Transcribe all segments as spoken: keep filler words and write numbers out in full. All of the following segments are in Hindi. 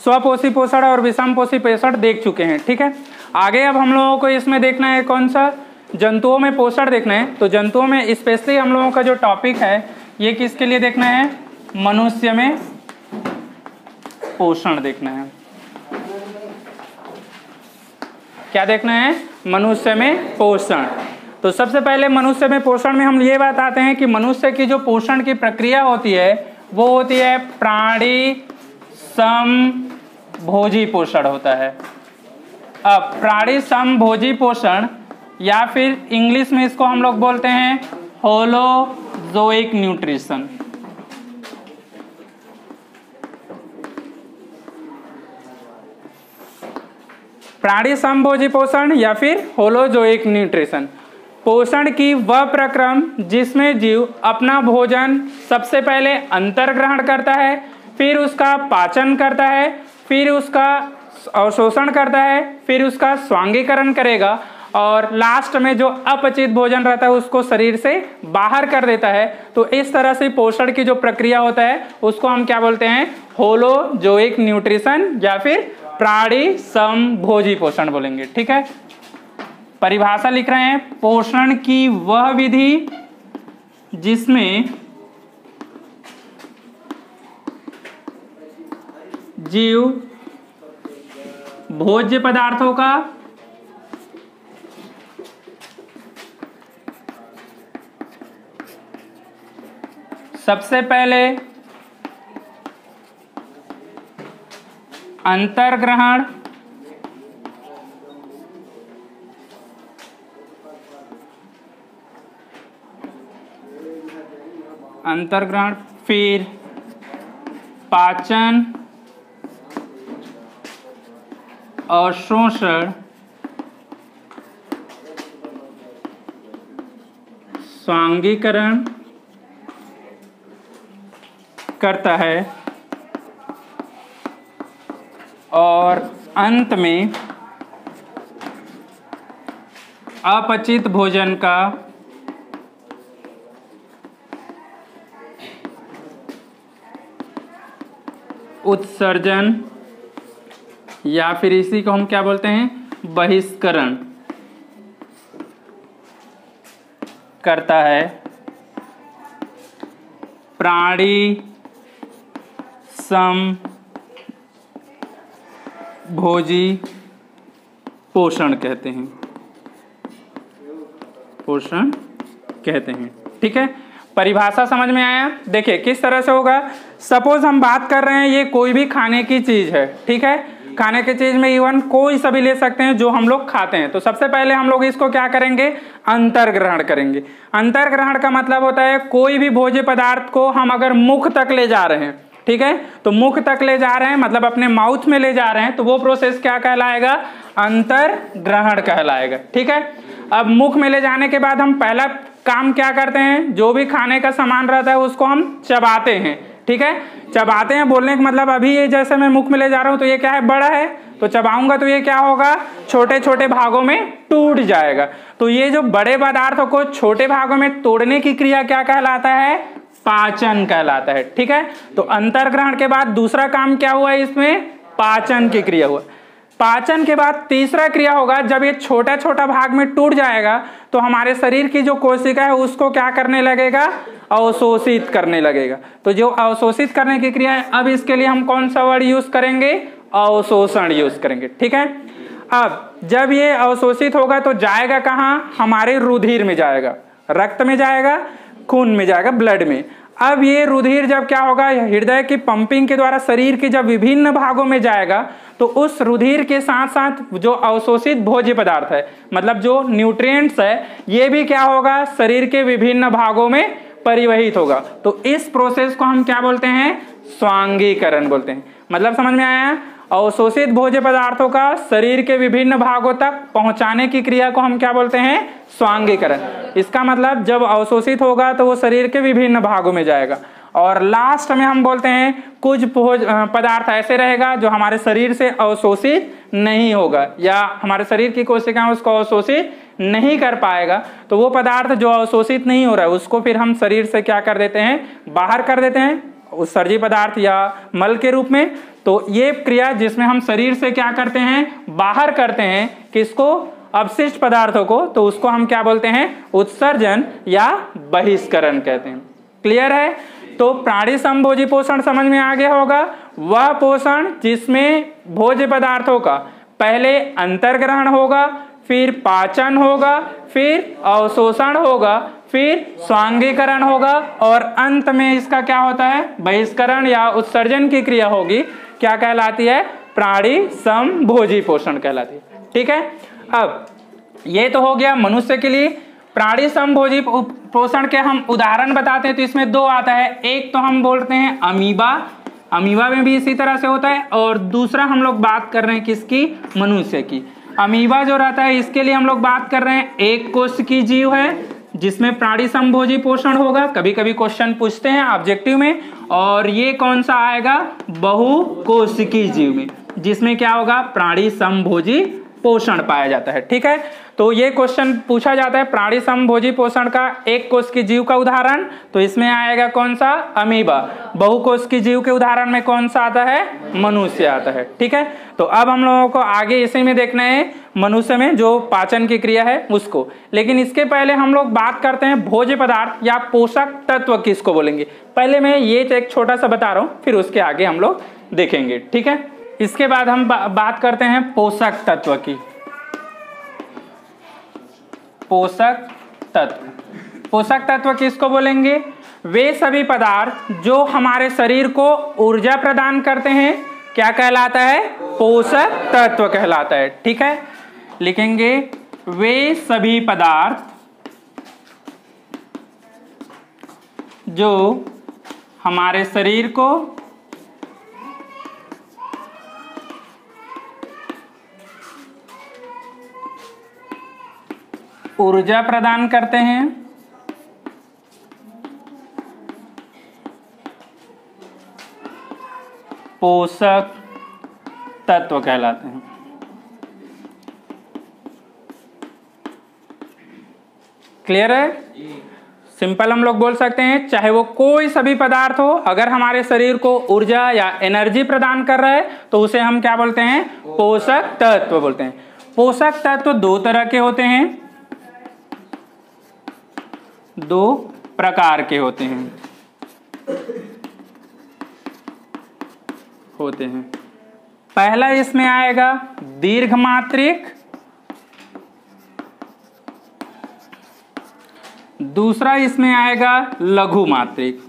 स्वपोषी पोषण और विषम पोषी पोषण देख चुके हैं, ठीक है। आगे अब हम लोगों को इसमें देखना है कौन सा, जंतुओं में पोषण देखना है। तो जंतुओं में स्पेशली हम लोगों का जो टॉपिक है ये किसके लिए देखना है, मनुष्य में पोषण देखना है। क्या देखना है, मनुष्य में पोषण। तो सबसे पहले मनुष्य में पोषण में हम ये बताते हैं कि मनुष्य की जो पोषण की प्रक्रिया होती है वो होती है प्राणी समभोजी पोषण होता है। अब प्राणी समभोजी पोषण या फिर इंग्लिश में इसको हम लोग बोलते हैं होलोजोइक न्यूट्रिशन। प्राणी समभोजी पोषण या फिर होलोजोइक न्यूट्रिशन, पोषण की वह प्रक्रम जिसमें जीव अपना भोजन सबसे पहले अंतर्ग्रहण करता है, फिर उसका पाचन करता है, फिर उसका अवशोषण करता है, फिर उसका स्वांगीकरण करेगा और लास्ट में जो अपचित भोजन रहता है उसको शरीर से बाहर कर देता है। तो इस तरह से पोषण की जो प्रक्रिया होता है उसको हम क्या बोलते हैं, होलोजोइक न्यूट्रिशन या फिर प्राणी समभोजी पोषण बोलेंगे, ठीक है। परिभाषा लिख रहे हैं, पोषण की वह विधि जिसमें जीव भोज्य पदार्थों का सबसे पहले अंतर्ग्रहण अंतर्ग्रहण फिर पाचन और शोषण, स्वांगीकरण करता है और अंत में अपचित भोजन का उत्सर्जन या फिर इसी को हम क्या बोलते हैं, बहिष्करण करता है। प्राणी समभोजी पोषण कहते हैं, पोषण कहते हैं, ठीक है। परिभाषा समझ में आया। देखिए किस तरह से होगा, सपोज हम बात कर रहे हैं ये कोई भी खाने की चीज है, ठीक है। खाने की चीज में इवन कोई सा भी ले सकते हैं जो हम लोग खाते हैं। तो सबसे पहले हम लोग इसको क्या करेंगे, अंतर्ग्रहण करेंगे। अंतर्ग्रहण का मतलब होता है कोई भी भोज्य पदार्थ को हम अगर मुख तक ले जा रहे हैं, ठीक है, तो मुख तक ले जा रहे हैं मतलब अपने माउथ में ले जा रहे हैं, तो वो प्रोसेस क्या कहलाएगा, अंतर्ग्रहण कहलाएगा, ठीक है। अब मुख में ले जाने के बाद हम पहला काम क्या करते हैं, जो भी खाने का सामान रहता है उसको हम चबाते हैं, ठीक है। चबाते हैं बोलने का मतलब अभी ये जैसे मैं मुख में ले जा रहा हूं तो ये क्या है, बड़ा है, तो चबाऊंगा तो ये क्या होगा, छोटे छोटे भागों में टूट जाएगा। तो ये जो बड़े पदार्थों को छोटे भागों में तोड़ने की क्रिया क्या कहलाता है, पाचन कहलाता है, ठीक है। तो अंतर्ग्रहण के बाद दूसरा काम क्या हुआ, इसमें पाचन की क्रिया हुआ। पाचन के बाद तीसरा क्रिया होगा, जब ये छोटा छोटा भाग में टूट जाएगा तो हमारे शरीर की जो कोशिका है उसको क्या करने लगेगा, अवशोषित करने लगेगा। तो जो अवशोषित करने की क्रिया है, अब इसके लिए हम कौन सा वर्ड यूज करेंगे, अवशोषण यूज करेंगे, ठीक है। अब जब ये अवशोषित होगा तो जाएगा कहाँ, हमारे रुधिर में जाएगा, रक्त में जाएगा, खून में जाएगा, ब्लड में। अब ये रुधिर जब क्या होगा, हृदय की पंपिंग के द्वारा शरीर के जब विभिन्न भागों में जाएगा तो उस रुधिर के साथ साथ जो अवशोषित भोज्य पदार्थ है मतलब जो न्यूट्रिएंट्स है ये भी क्या होगा, शरीर के विभिन्न भागों में परिवहित होगा। तो इस प्रोसेस को हम क्या बोलते हैं, स्वांगीकरण बोलते हैं। मतलब समझ में आया, अवशोषित भोज्य पदार्थों का शरीर के विभिन्न भागों तक पहुंचाने की क्रिया को हम क्या बोलते हैं, स्वांगीकरण। इसका मतलब जब अवशोषित होगा तो वो शरीर के विभिन्न भागों में जाएगा और लास्ट में हम बोलते हैं कुछ भोज पदार्थ ऐसे रहेगा जो हमारे शरीर से अवशोषित नहीं होगा या हमारे शरीर की कोशिकाएं उसको अवशोषित नहीं कर पाएगा। तो वो पदार्थ जो अवशोषित नहीं हो रहा है उसको फिर हम शरीर से क्या कर देते हैं, बाहर कर देते हैं उत्सर्जी पदार्थ या मल के रूप में। तो ये क्रिया जिसमें हम शरीर से क्या करते हैं, बाहर करते हैं किसको, अपशिष्ट पदार्थों को, तो उसको हम क्या बोलते हैं, उत्सर्जन या बहिष्करण कहते हैं। क्लियर है। तो प्राणी समभोजी पोषण समझ में आ गया होगा, वह पोषण जिसमें भोज्य पदार्थों का पहले अंतर्ग्रहण होगा, फिर पाचन होगा, फिर अवशोषण होगा, फिर स्वांगीकरण होगा और अंत में इसका क्या होता है, बहिष्करण या उत्सर्जन की क्रिया होगी। क्या कहलाती है, प्राणी समभोजी पोषण कहलाती है। ठीक है। अब ये तो हो गया मनुष्य के लिए। प्राणी समभोजी पोषण के हम उदाहरण बताते हैं तो इसमें दो आता है, एक तो हम बोलते हैं अमीबा, अमीबा में भी इसी तरह से होता है, और दूसरा हम लोग बात कर रहे हैं किसकी, मनुष्य की। अमीबा जो रहता है इसके लिए हम लोग बात कर रहे हैं एक कोशिकीय जीव है जिसमें प्राणी समभोजी पोषण होगा, कभी कभी क्वेश्चन पूछते हैं ऑब्जेक्टिव में, और ये कौन सा आएगा, बहुकोशिकीय जीव में, जिसमें क्या होगा, प्राणी समभोजी पोषण पाया जाता है। ठीक है। तो ये क्वेश्चन पूछा जाता है प्राणी समभोजी पोषण का एक कोश की जीव का उदाहरण, तो इसमें आएगा कौन सा, अमीबा। बहुकोश की जीव के उदाहरण में कौन सा आता है, मनुष्य आता है। ठीक है। तो अब हम लोगों को आगे इसी में देखना है मनुष्य में जो पाचन की क्रिया है उसको, लेकिन इसके पहले हम लोग बात करते हैं भोज्य पदार्थ या पोषक तत्व किसको बोलेंगे। पहले मैं ये एक छोटा सा बता रहा हूँ, फिर उसके आगे हम लोग देखेंगे। ठीक है। इसके बाद हम बा, बात करते हैं पोषक तत्व की। पोषक तत्व, पोषक तत्व किसको बोलेंगे, वे सभी पदार्थ जो हमारे शरीर को ऊर्जा प्रदान करते हैं, क्या कहलाता है, पोषक तत्व कहलाता है। ठीक है। लिखेंगे वे सभी पदार्थ जो हमारे शरीर को ऊर्जा प्रदान करते हैं, पोषक तत्व कहलाते हैं। क्लियर है। सिंपल हम लोग बोल सकते हैं, चाहे वो कोई सभी पदार्थ हो, अगर हमारे शरीर को ऊर्जा या एनर्जी प्रदान कर रहा है तो उसे हम क्या बोलते हैं, पोषक तत्व बोलते हैं। पोषक तत्व दो तरह के होते हैं, दो प्रकार के होते हैं होते हैं पहला इसमें आएगा दीर्घ मात्रिक, दूसरा इसमें आएगा लघु मात्रिक।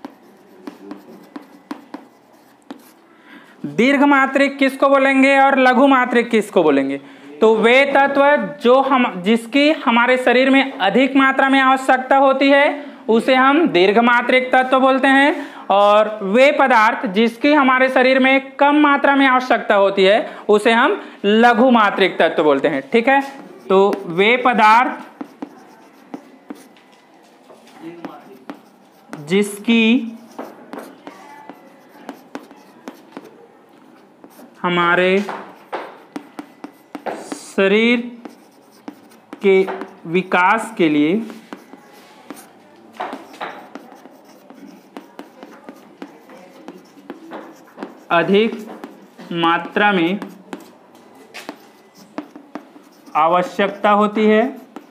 दीर्घ मात्रिक किसको बोलेंगे और लघु मात्रिक किसको बोलेंगे, तो वे तत्व जो हम जिसकी हमारे शरीर में अधिक मात्रा में आवश्यकता होती है उसे हम दीर्घ मात्रिक तत्व बोलते हैं, और वे पदार्थ जिसकी हमारे शरीर में कम मात्रा में आवश्यकता होती है उसे हम लघु मात्रिक तत्व बोलते हैं। ठीक है। तो वे पदार्थ जिसकी हमारे शरीर के विकास के लिए अधिक मात्रा में आवश्यकता होती है,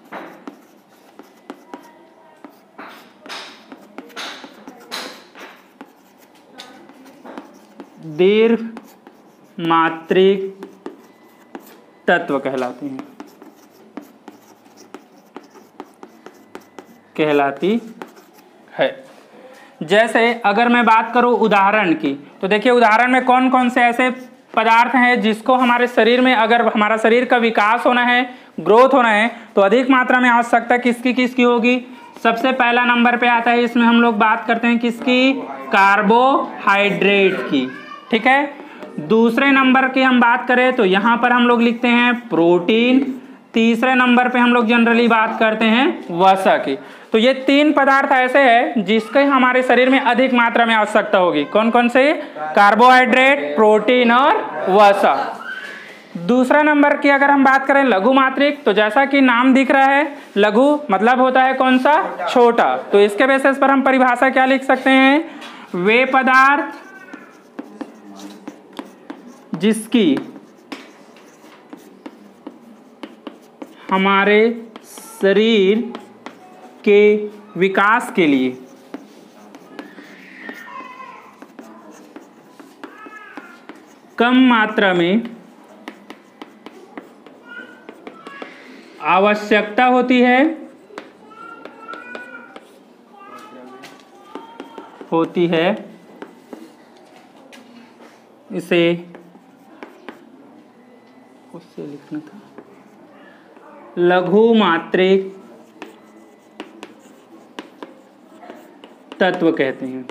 दीर्घ मात्रिक तत्व कहलाती हैं कहलाती है। जैसे अगर मैं बात करूं उदाहरण की, तो देखिए उदाहरण में कौन कौन से ऐसे पदार्थ हैं जिसको हमारे शरीर में, अगर हमारा शरीर का विकास होना है, ग्रोथ होना है, तो अधिक मात्रा में आवश्यकता किसकी किसकी होगी। सबसे पहला नंबर पे आता है, इसमें हम लोग बात करते हैं किसकी, कार्बोहाइड्रेट की। ठीक है। दूसरे नंबर की हम बात करें तो यहाँ पर हम लोग लिखते हैं प्रोटीन। तीसरे नंबर पे हम लोग जनरली बात करते हैं वसा की। तो ये तीन पदार्थ ऐसे हैं जिसके हमारे शरीर में अधिक मात्रा में आवश्यकता होगी। कौन कौन से, कार्बोहाइड्रेट, प्रोटीन और वसा। दूसरा नंबर की अगर हम बात करें लघु मात्रिक, तो जैसा कि नाम दिख रहा है लघु मतलब होता है कौन सा, छोटा। तो इसके बेसिस पर हम परिभाषा क्या लिख सकते हैं, वे पदार्थ जिसकी हमारे शरीर के विकास के लिए कम मात्रा में आवश्यकता होती है होती है इसे उससे लिखना था लघु मात्रिक तत्व कहते हैं।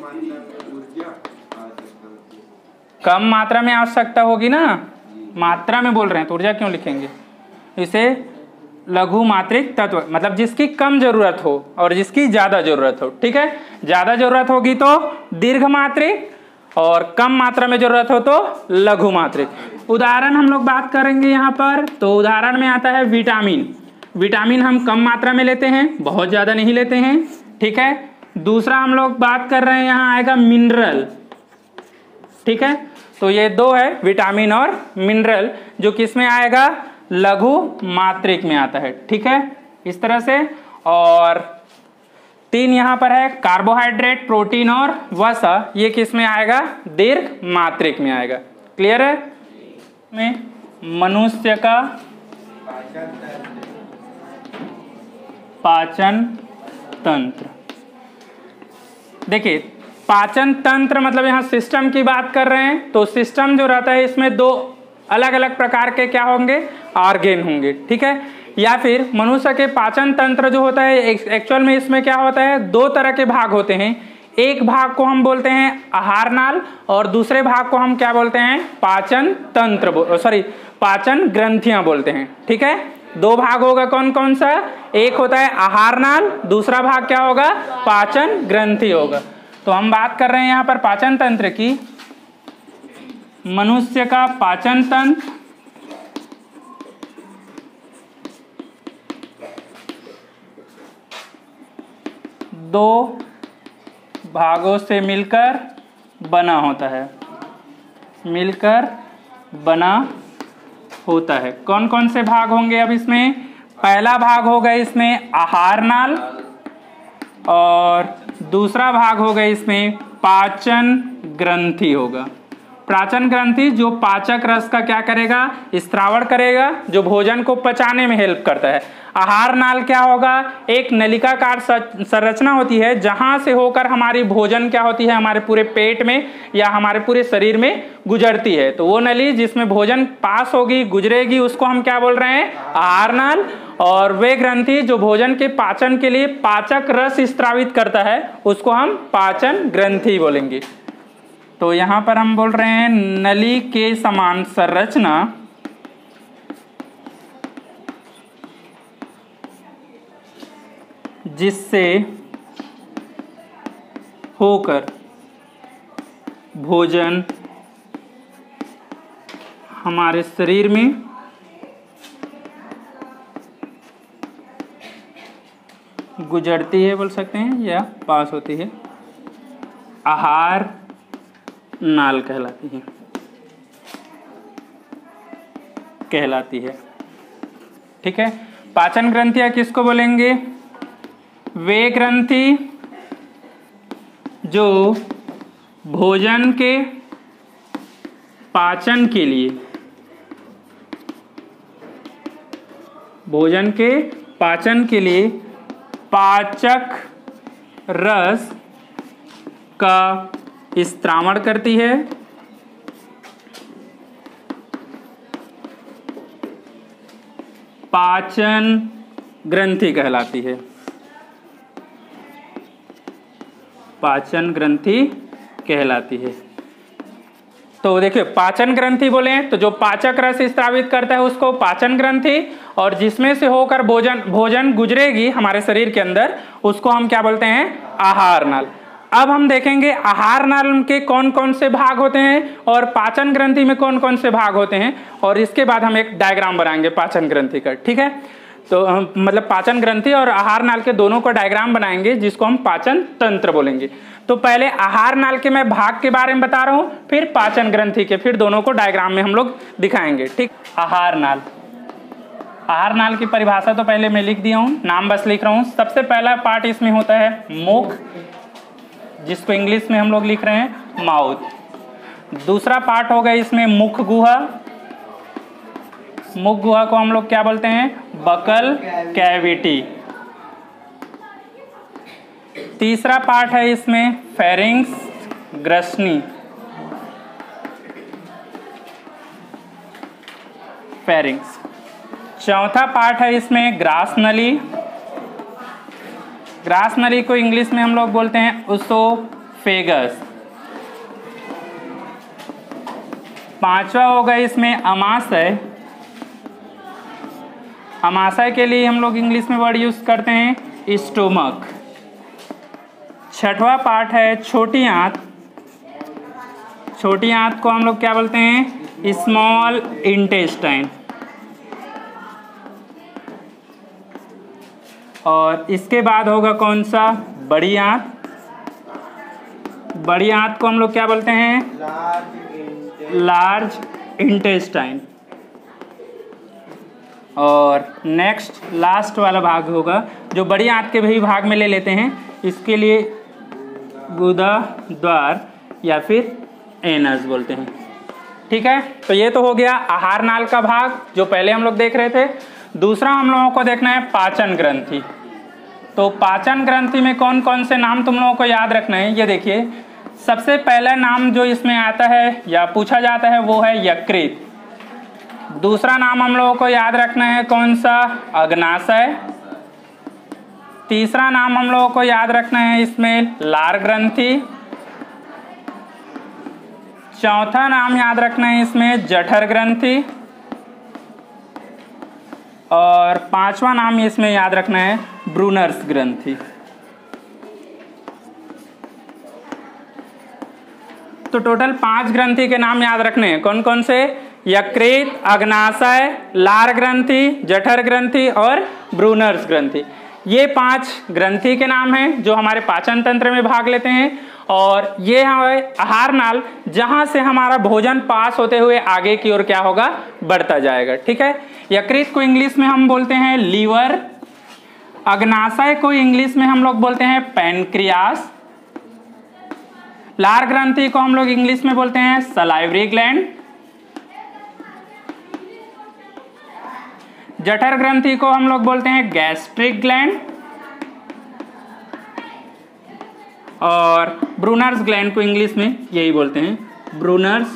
कम मात्रा में आवश्यकता होगी ना, मात्रा में बोल रहे हैं तो ऊर्जा क्यों लिखेंगे? इसे लघु मात्रिक तत्व मतलब जिसकी कम जरूरत हो और जिसकी ज्यादा जरूरत हो। ठीक है, ज्यादा जरूरत होगी तो दीर्घ मात्रिक और कम मात्रा में जरूरत हो तो लघु मात्रिक। उदाहरण हम लोग बात करेंगे यहाँ पर, तो उदाहरण में आता है विटामिन। विटामिन हम कम मात्रा में लेते हैं, बहुत ज्यादा नहीं लेते हैं। ठीक है, दूसरा हम लोग बात कर रहे हैं यहाँ आएगा मिनरल। ठीक है, तो ये दो है विटामिन और मिनरल, जो किस में आएगा? लघु मात्रिक में आता है। ठीक है, इस तरह से। और तीन यहाँ पर है कार्बोहाइड्रेट, प्रोटीन और वसा, ये किस में आएगा? दीर्घ मात्रिक में आएगा। क्लियर है? में मनुष्य का पाचन तंत्र, देखिए पाचन तंत्र मतलब यहाँ सिस्टम की बात कर रहे हैं, तो सिस्टम जो रहता है इसमें दो अलग अलग प्रकार के क्या होंगे? ऑर्गेन होंगे। ठीक है, या फिर मनुष्य के पाचन तंत्र जो होता है एक्चुअल में इसमें क्या होता है? दो तरह के भाग होते हैं। एक भाग को हम बोलते हैं आहार नाल और दूसरे भाग को हम क्या बोलते हैं? पाचन तंत्र, सॉरी पाचन ग्रंथियां बोलते हैं। ठीक है, दो भाग होगा, कौन कौन सा? एक होता है आहार नाल, दूसरा भाग क्या होगा? पाचन ग्रंथि होगा। तो हम बात कर रहे हैं यहाँ पर पाचन तंत्र की। मनुष्य का पाचन तंत्र दो भागों से मिलकर बना होता है, मिलकर बना होता है। कौन कौन से भाग होंगे अब इसमें? पहला भाग होगा इसमें आहार नाल और दूसरा भाग होगा इसमें पाचन ग्रंथि होगा। पाचन ग्रंथि जो पाचक रस का क्या करेगा? स्त्रावण करेगा, जो भोजन को पचाने में हेल्प करता है। आहार नाल क्या होगा? एक नलिकाकार संरचना होती है जहां से होकर हमारी भोजन क्या होती है? हमारे पूरे पेट में या हमारे पूरे शरीर में गुजरती है। तो वो नली जिसमें भोजन पास होगी, गुजरेगी, उसको हम क्या बोल रहे हैं? आहार नाल। और वे ग्रंथि जो भोजन के पाचन के लिए पाचक रस स्त्रावित करता है उसको हम पाचन ग्रंथि बोलेंगे। तो यहां पर हम बोल रहे हैं नली के समान संरचना जिससे होकर भोजन हमारे शरीर में गुजरती है बोल सकते हैं या पास होती है, आहार नाल कहलाती है कहलाती है ठीक है। पाचन ग्रंथियां किसको बोलेंगे? वे ग्रंथि जो भोजन के पाचन के लिए भोजन के पाचन के लिए पाचक रस का स्त्रावण करती है पाचन ग्रंथि कहलाती है पाचन ग्रंथि कहलाती है। तो देखिए पाचन ग्रंथि बोले तो जो पाचक रस स्त्रावित करता है उसको पाचन ग्रंथि, और जिसमें से होकर भोजन भोजन गुजरेगी हमारे शरीर के अंदर उसको हम क्या बोलते हैं? आहार नाल। अब हम देखेंगे आहार नाल के कौन कौन से भाग होते हैं और पाचन ग्रंथि में कौन कौन से भाग होते हैं, और इसके बाद हम एक डायग्राम बनाएंगे पाचन ग्रंथि का। ठीक है, तो हम मतलब पाचन ग्रंथि और आहार नाल के दोनों का डायग्राम बनाएंगे जिसको हम पाचन तंत्र बोलेंगे। तो पहले आहार नाल के मैं भाग के बारे में बता रहा हूं, फिर पाचन ग्रंथि के, फिर दोनों को डायग्राम में हम लोग दिखाएंगे। ठीक, आहार नाल। आहार नाल की परिभाषा तो पहले मैं लिख दिया हूं, नाम बस लिख रहा हूं। सबसे पहला पार्ट इसमें होता है मुख, जिसको इंग्लिश में हम लोग लिख रहे हैं माउथ। दूसरा पार्ट होगा इसमें मुख गुहा, मुख गुहा को हम लोग क्या बोलते हैं, बकल कैविटी। तीसरा पार्ट है इसमें फेरिंग्स, ग्रसनी, फेरिंग्स। चौथा पार्ट है इसमें ग्रास नली, ग्रास नली को इंग्लिश में हम लोग बोलते हैं उसोफेगस। पांचवा होगा इसमें अमाशय, अमाशय के लिए हम लोग इंग्लिश में वर्ड यूज करते हैं स्टोमक। छठवां पार्ट है छोटी आंत, छोटी आंत को हम लोग क्या बोलते हैं, स्मॉल इंटेस्टाइन। और इसके बाद होगा कौन सा, बड़ी आंत। बड़ी आंत को हम लोग क्या बोलते हैं, लार्ज इंटेस्टाइन। और नेक्स्ट लास्ट वाला भाग होगा जो बड़ी आंत के भी भाग में ले लेते हैं, इसके लिए गुदा द्वार या फिर एनस बोलते हैं। ठीक है, तो ये तो हो गया आहार नाल का भाग जो पहले हम लोग देख रहे थे। दूसरा हम लोगों को देखना है पाचन ग्रंथि। तो पाचन ग्रंथि में कौन कौन से नाम तुम लोगों को याद रखना है, ये देखिए। सबसे पहला नाम जो इसमें आता है या पूछा जाता है वो है यकृत। दूसरा नाम हम लोगों को याद रखना है कौन सा, अग्नाशय। तीसरा नाम हम लोगों को याद रखना है इसमें लार ग्रंथि। चौथा नाम याद रखना है इसमें जठर ग्रंथि। और पांचवा नाम इसमें याद रखना है ब्रूनर्स ग्रंथि। तो टोटल पांच ग्रंथि के नाम याद रखने हैं, कौन कौन से, यकृत, अग्नाशय, लार ग्रंथि, जठर ग्रंथि और ब्रूनर्स ग्रंथि। ये पांच ग्रंथि के नाम हैं जो हमारे पाचन तंत्र में भाग लेते हैं। और ये है आहार नाल, जहां से हमारा भोजन पास होते हुए आगे की ओर क्या होगा, बढ़ता जाएगा। ठीक है, यकृत को इंग्लिश में हम बोलते हैं लीवर। अग्नाशय को इंग्लिश में हम लोग बोलते हैं पैनक्रियास। लार ग्रंथि को हम लोग इंग्लिश में बोलते हैं सलाइवरी ग्लैंड। जठर ग्रंथि को हम लोग बोलते हैं गैस्ट्रिक ग्लैंड। और ब्रूनर्स ग्लैंड को इंग्लिश में यही बोलते हैं ब्रूनर्स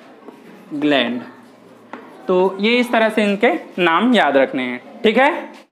ग्लैंड। तो ये इस तरह से इनके नाम याद रखने हैं। ठीक है।